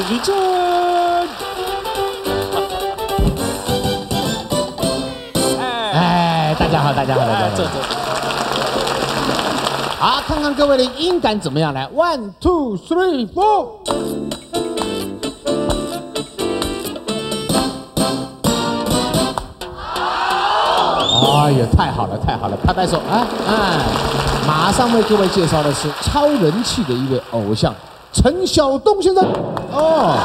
李正。哎，大家好，大家好，大家好。好，看看各位的音感怎么样？来 ，1 2 3 4。哎呀，太好了，太好了！拍拍手啊！马上为各位介绍的是超人气的一位偶像陈晓东先生。哦，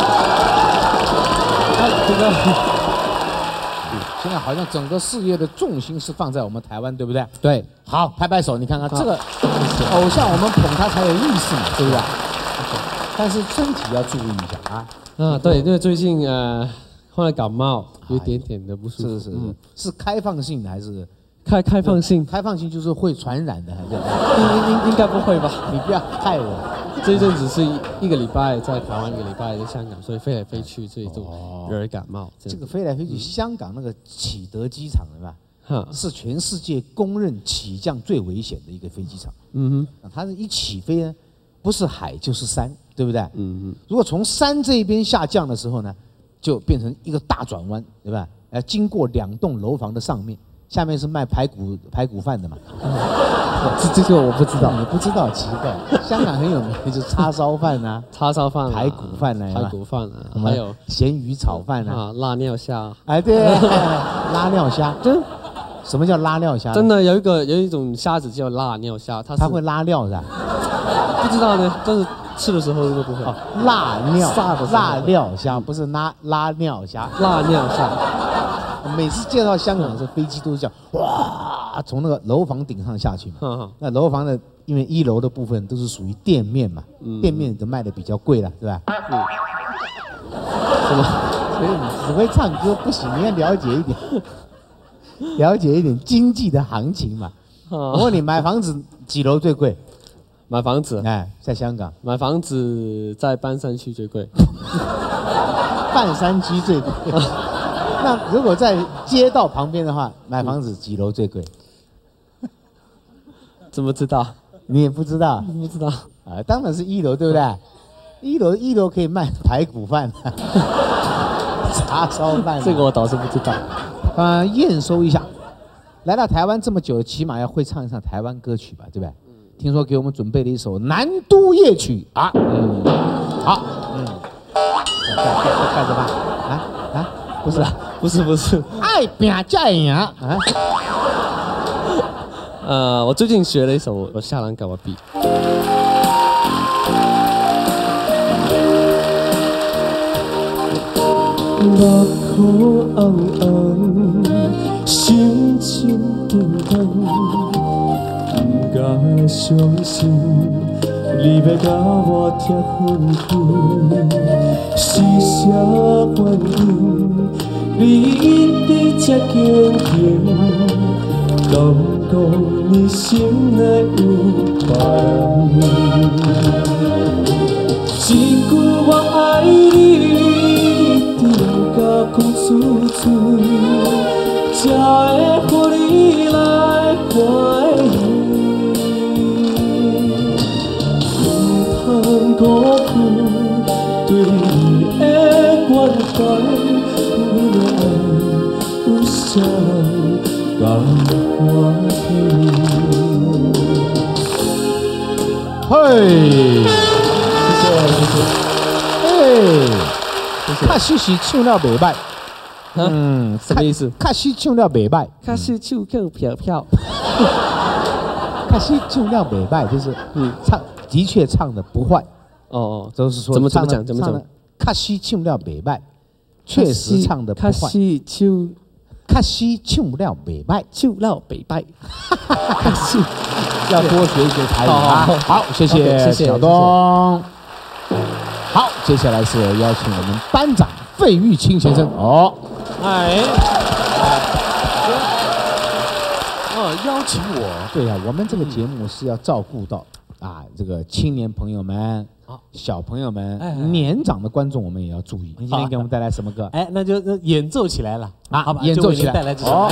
这个现在好像整个事业的重心是放在我们台湾，对不对？对。好，拍拍手，你看看这个偶像，我们捧他才有意思嘛，对不对？但是身体要注意一下啊。 对，因为最近后来感冒，有一点点的不舒服。 是开放性的还是？ 开放性， 开放性就是会传染的， 应该不会吧？ 你不要害我。 这一阵子是一个礼拜在台湾，一个礼拜在香港，所以飞来飞去，所以就有点感冒。 这个飞来飞去，香港那个启德机场对吧？是全世界公认起降最危险的一个飞机场。它是一起飞呢，不是海就是山，对不对？如果从山这边下降的时候呢，就变成一个大转弯，对吧？经过2栋楼房的上面。下面是卖排骨饭的嘛？ 这个我不知道， 你不知道奇怪。香港很有名，就是叉烧饭啊， 叉烧饭、 排骨饭啊， 排骨饭啊，还有咸鱼炒饭啊， 辣尿虾。 哎，对，拉尿虾。什么叫拉尿虾？ 真的有一种虾子叫辣尿虾，它会拉尿是吧？ 不知道呢，但是吃的时候就不会。 辣尿虾不是拉尿虾， 辣尿虾。 每次见到香港的飞机都是这样，哇，从那个楼房顶上下去嘛。那楼房的，因为1楼的部分都是属于店面嘛，店面都卖的比较贵了，对吧？什么？所以你只会唱歌不行，你要了解一点，了解一点经济的行情嘛。我问你，买房子几楼最贵？ 买房子？ 在香港买房子在半山区最贵。 半山区最贵。那如果在街道旁边的话，买房子几楼最贵？ 怎么知道？ 你也不知道？ 不知道啊，当然是1楼，对不对？1楼可以卖排骨饭、叉烧饭。 这个我倒是不知道。 验收一下，来到台湾这么久，起码要会唱一唱台湾歌曲吧，对不对？听说给我们准备了一首《南都夜曲》啊。好，盖着吧，不是，爱拼才会赢啊！ 我最近学了一首《下兰嘎瓦比》。目眶红红，心情平淡，不敢相信你要甲我贴分开，是啥原因？你一直这坚定，敢讲你心内有别人？一句我爱你，定甲讲出嘴，才会予你来欢喜。不通辜负对你的关怀。 嘿，谢谢。卡西是唱了袂歹， 什么意思？ 卡西唱了袂歹， 卡西唱够飘飘， 卡西唱了袂歹，就是的确唱的不坏。都是说怎么讲？ 卡西唱了袂歹，确实唱的不坏。卡西唱了袂歹， 唱了袂歹， 要多学一学台语啊！好，谢谢小东。好，接下来是邀请我们班长费玉清先生。邀请我。对呀，我们这个节目是要照顾到这个青年朋友们、小朋友们、年长的观众，我们也要注意。你今天给我们带来什么歌？ 那就演奏起来了啊！好吧， 演奏起来， 带来这首。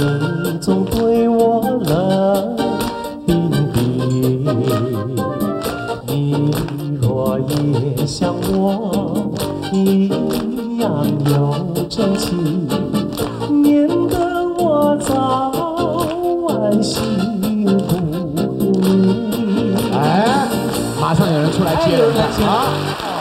你总对我冷冰冰。你若也像我一样有真情，免得我早晚辛苦你。 哎，马上有人出来接了，啊！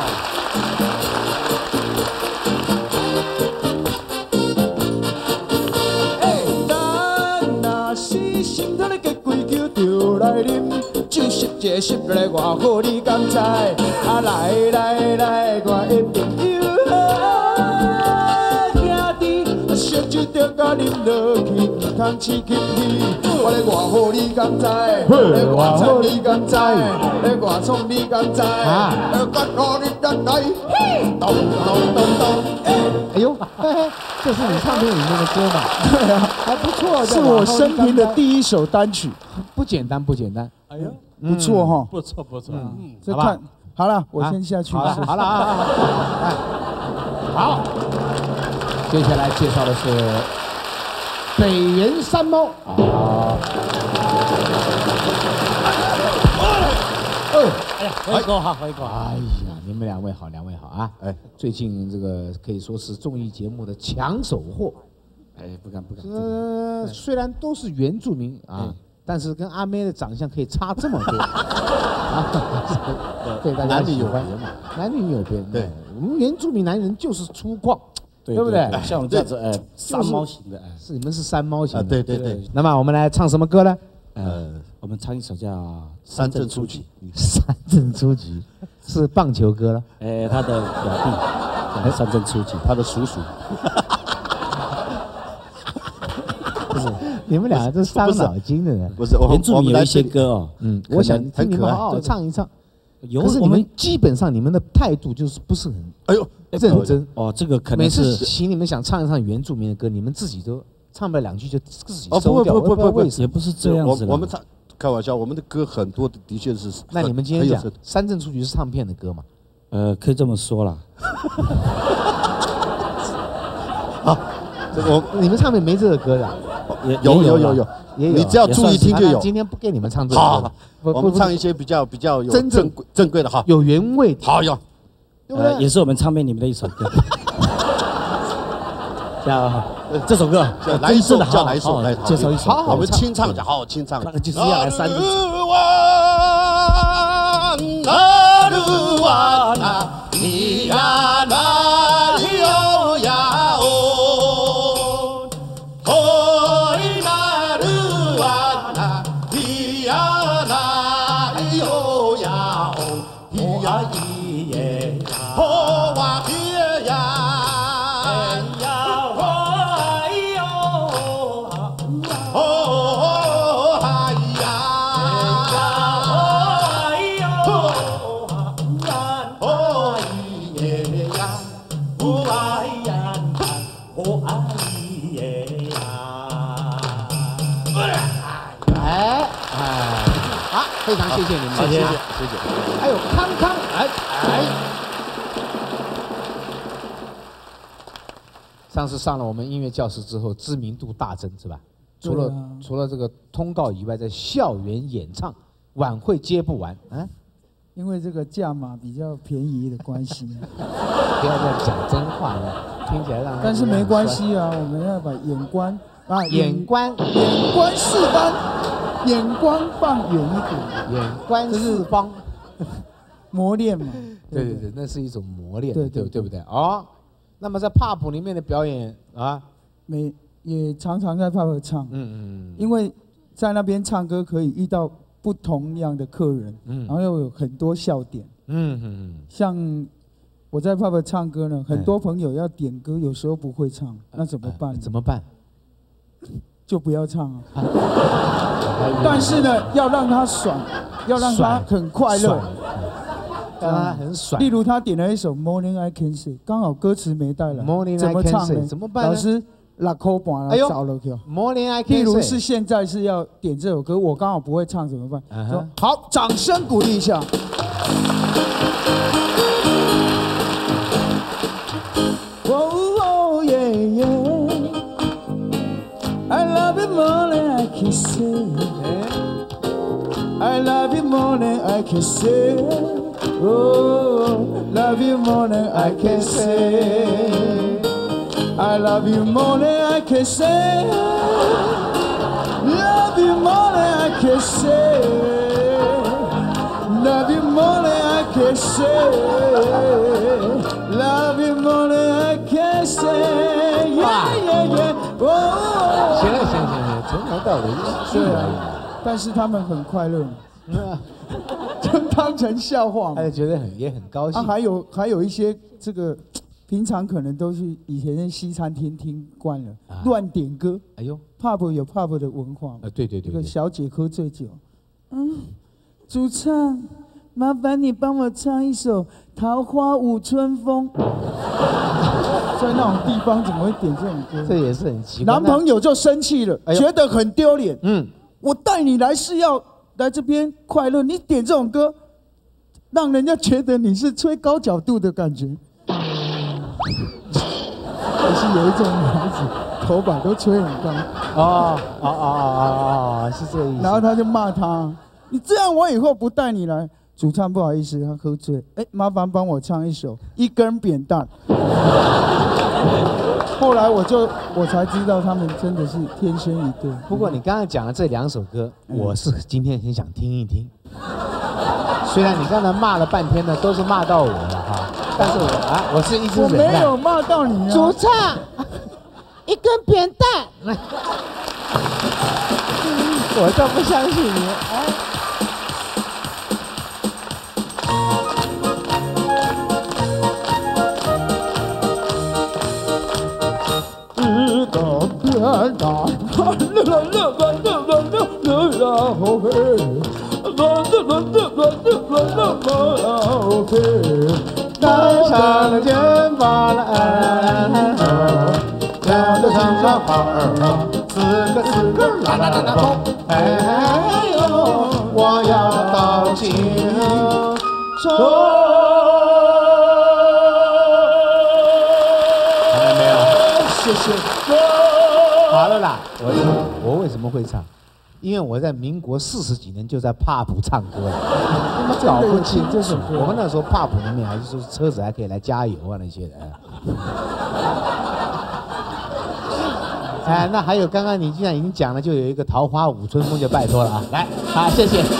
哎，咱若是心头咧结规球，就来啉酒，湿一湿来偌好，你敢知？啊，来，我的朋友好，兄弟，烧酒着甲啉落去，唔通刺激你。我咧偌好，你敢知？咧偌惨，你敢知？咧偌创，你敢知？敢我你敢来？咚咚咚咚！ 哎呦，嘿嘿，这是你唱片里面的歌嘛？ 对啊， 还不错， 是我生平的第一首单曲， 不简单，不简单。 哎呦， 不错哈。 不错不错， 这看好了，我先下去。 好了，好了啊，哎，好，接下来介绍的是北原山猫啊。 哎呀，回国好，回国。 哎呀，你们两位好啊！哎，最近这个可以说是综艺节目的抢手货。 哎，不敢。 虽然都是原住民啊，但是跟阿妹的长相可以差这么多。对，大家男女有别嘛，男女有别。 对， 我们原住民男人就是粗犷，对不对？ 像我这样子，山猫型的， 是你们是山猫型啊， 的。 对。 那么我们来唱什么歌呢？ 我们唱一首叫《 三振出局》。 三振出局是棒球歌了。 他的表弟，三振出局， 他的叔叔。 不是，你们俩这伤脑筋的人。 不是， 原住民有一些歌哦， 我想听你们好好唱一唱。可是你们基本上你们的态度就是不是很认真哦，这个可能每次是请你们想唱一唱原住民的歌，你们自己都唱不了2句就自己哦， 收掉。 不， 也不是这样子。 我们唱开玩笑，我们的歌很多的确是。 那你们今天讲《三振出局》是唱片的歌吗？ 可以这么说啦。 好，你们唱片没这个歌的。 有，你只要注意听就有。 今天不给你们唱这个。 好，我们唱一些比较有正规的哈， 有原味。 好有， 也是我们唱片里面的一首歌。叫这首歌叫哪一首？叫哪一首？来介绍一首。 我们清唱讲，好好清唱。 那个就是要来三振。 非常谢谢你们，谢谢。还有康康，上次上了我们音乐教室之后，知名度大增，是吧？除了这个通告以外，在校园演唱晚会接不完啊。 因为这个价码比较便宜的关系。 不要再讲真话了，听起来让人。 但是没关系啊，我们要把眼光四方。眼光放远一点， 眼观四方， 磨练嘛。 对，那是一种磨练，对不对？哦，那么在 pub 里面的表演啊， 也常常在 pub 唱，因为在那边唱歌可以遇到不同样的客人，然后又有很多笑点，像我在 pub 唱歌呢，很多朋友要点歌，有时候不会唱，那怎么办？ 怎么办？ 就不要唱啊！但是呢，要让他爽，要让他很快乐， 让他很爽。 例如他点了一首《Morning I Can See》，刚好歌词没带来，怎么唱呢？ 怎么办？ 老师6块半了，找了去。 Morning I Can See。 例如是现在是要点这首歌，我刚好不会唱，怎么办？说好，掌声鼓励一下。Oh yeah yeah。I love it more than I can say. I love you more than I can say. Oh, love you more than I can say. I love you more than I can say. Love you more than I can say. Love you more than I can say. Love you more than I can say. Yeah, yeah, yeah. 行了，从头到尾是啊， 但是他们很快乐，就当成笑话嘛。 他就觉得也很高兴。 还有一些这个。平常可能都是以前在西餐厅听惯了，乱点歌。哎呦 ，pub 有 pub 的文化。 对。 这个小姐喝醉酒，主唱，麻烦你帮我唱一首《桃花舞春风》。在那种地方怎么会点这种歌？ 这也是很奇怪。 男朋友就生气了，觉得很丢脸。我带你来是要来这边快乐，你点这种歌，让人家觉得你是吹高角度的感觉。可是有一种女孩子头发都吹很高， 是这个意思。 然后他就骂他：“你这样我以后不带你来。”主唱不好意思，他喝醉，麻烦帮我唱一首《一根扁担》。后来我才知道他们真的是天生一对。 不过你刚刚讲的这2首歌，我是今天很想听一听。虽然你刚才骂了半天呢，都是骂到我了哈。但是我是一直忍耐。 我没有骂到你啊！ 主唱，一根扁担，我都不相信你。 搭上了肩膀了两个长长花儿四个啦啦啦啦咚，哎呦，我要到情中。 看到没有？ 谢谢。 好了啦，我为什么会唱？因为我在民国40几年就在 pub 唱歌了，搞不清这首歌。我们那时候 pub 里面还是说车子还可以来加油啊那些的。那还有刚刚你既然已经讲了，就有一个桃花舞春风，就拜托了啊，来，好，谢谢。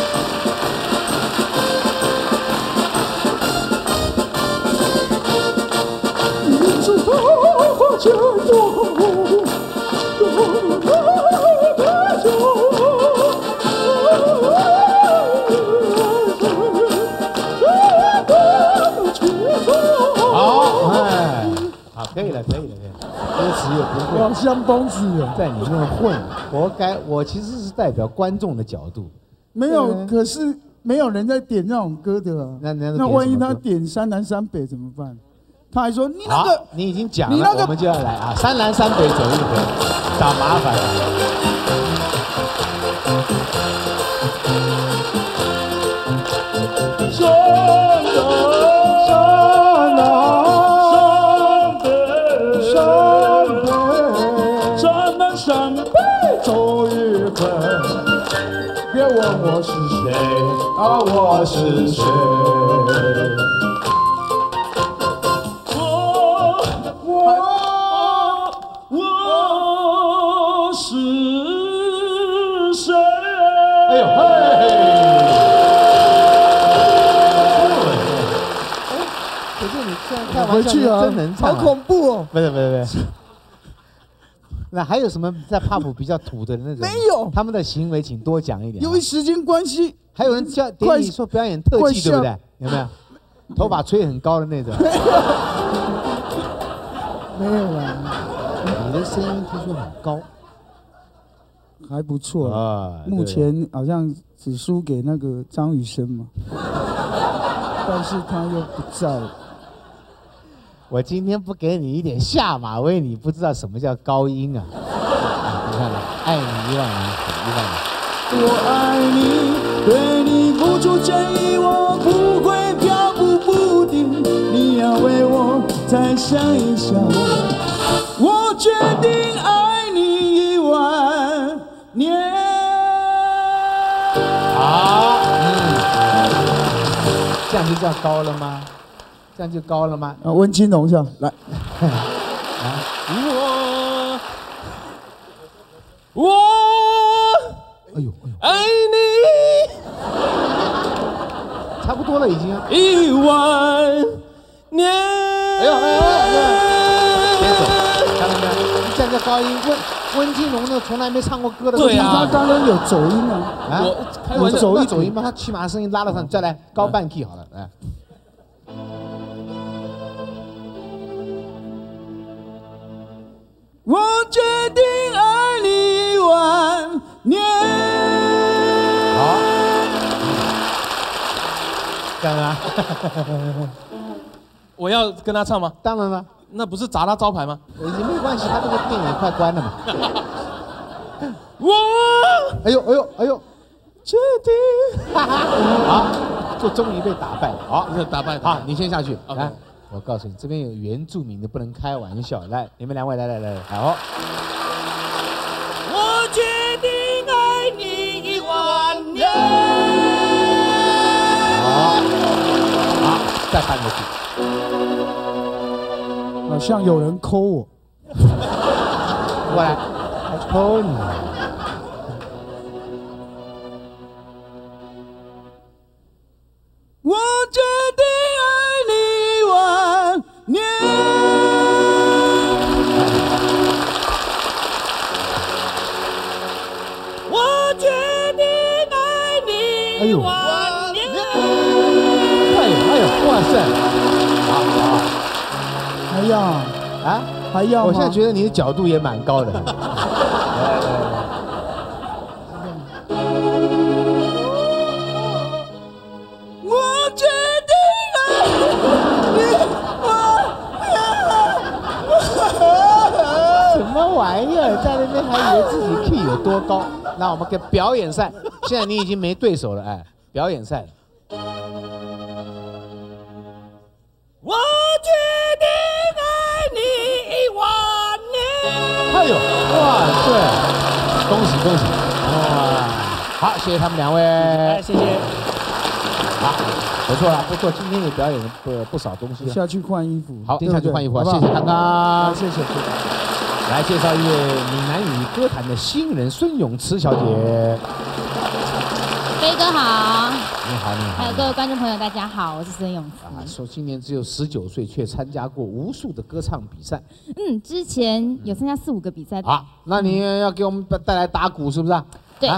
可以了，歌词也不会。 老乡公子在里面混，活该。我其实是代表观众的角度。 没有，可是没有人在点那种歌的啊。那万一他点山南山北怎么办？他还说你那个， 你已经讲了，我们就要来啊！山南山北走一回，找麻烦了。 别问我是谁啊，我是谁？我是谁？哎呦嘿！ 可是你这样开玩笑，真能唱， 好恐怖哦！ 不是。那还有什么在 pub 比较土的那种？ 没有， 他们的行为请多讲一点。 由于时间关系， 还有人点你说表演特技，对不对？有没有？头发吹很高的那种。 没有啦。 你的声音听说很高， 还不错啊。目前好像只输给那个张雨生嘛，但是他又不在。 我今天不给你一点下马威，你不知道什么叫高音啊！你看，爱你1万年，1万年。 我爱你，对你付出真意，我不会漂浮不定。你要为我再想一想，我决定爱你1万这样就叫高了吗？这样就高了吗？ 温金龙是吧？来， 我哎呦， 爱你差不多了已经。 10000年。 哎呦，别走，看到没有？你这样叫高音。温金龙呢，从来没唱过歌的。 对啊， 他刚刚有走音啊。 啊， 有走音吗？他起码声音拉得上，再来高半 key 好了，来。 我决定爱你10000年。 好，干啊！ 我要跟他唱吗？ 当然了， 那不是砸他招牌吗？ 也没关系，他这个店也快关了嘛。 我哎呦， 决定。 好，就终于被打败了。好， 打败。 好，你先下去。 OK 来，我告诉你，这边有原住民的，不能开玩笑。来，你们两位，来，好。 我决定爱你10000年。 好，再翻过去。 好像有人抠我。 过来，还抠你。 我决定爱你10000年。 我决定爱你10000年。 哎呦，哇塞！好， 还要啊， 还要吗？ 我现在觉得你的角度也蛮高的。 我决定什么玩意儿？在那边还以为自己 key 有多高？那我们给表演赛，现在你已经没对手了，哎，表演赛了。 我决定爱你10000年。 哎呦，哇塞！恭喜！哇，好，谢谢他们两位。 谢谢。 好，不错，今天也表演了不少东西了。 下去换衣服。 好，下去换衣服啊！ 好不好谢谢康康， 谢谢。 来介绍一位闽南语歌坛的新人孙咏慈小姐。 飞哥好， 你好， 还有各位观众朋友，大家好，我是孙咏慈。 说今年只有19岁，却参加过无数的歌唱比赛。 之前有参加4、5个比赛。 好，那你要给我们带来打鼓是不是啊？ 对。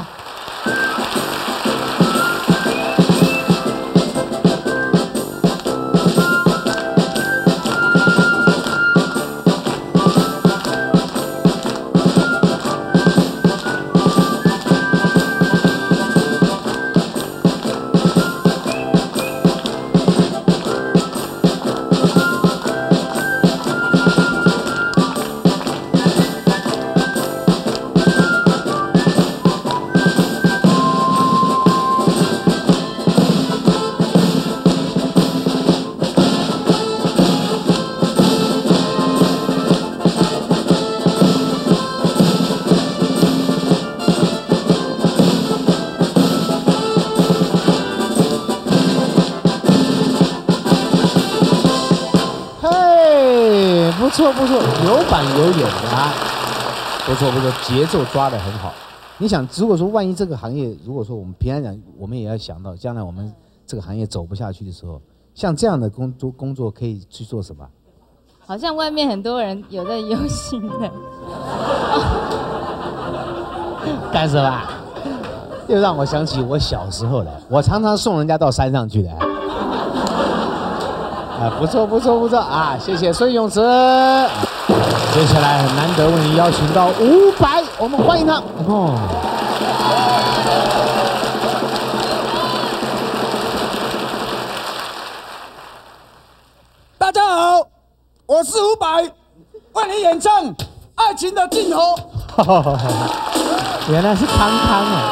不错，有板有眼的啊，不错，节奏抓得很好。你想，如果说万一这个行业，如果说我们平常讲，我们也要想到，将来我们这个行业走不下去的时候，像这样的工作可以去做什么？ 好像外面很多人有在忧心的。 干什么？又让我想起我小时候了，我常常送人家到山上去的。啊，不错啊！谢谢孙咏慈。接下来很难得为你邀请到500，我们欢迎他。 大家好，我是500，为你演唱《爱情的尽头》。 原来是康康啊！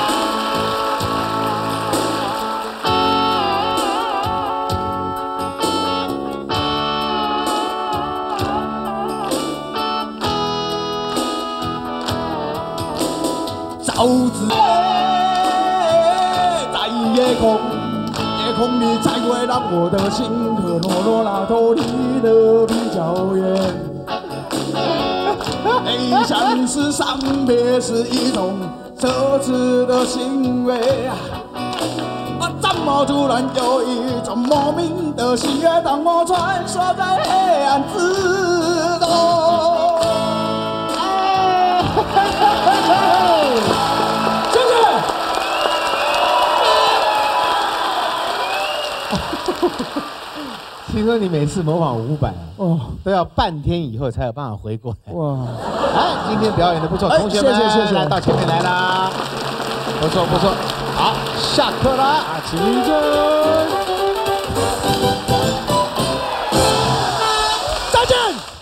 走子在夜空，夜空里才会让我的心和诺罗拉脱离得比较远。内向是伤别是一种奢侈的行为。怎么突然有一种莫名的喜悦，当我穿梭在黑暗之中。谢谢。 听说你每次模仿伍佰都要半天以后才有办法回过来。哇！哎，今天表演的不错，同学们，谢谢，到前面来啦，不错不错，好，下课啦，请坐。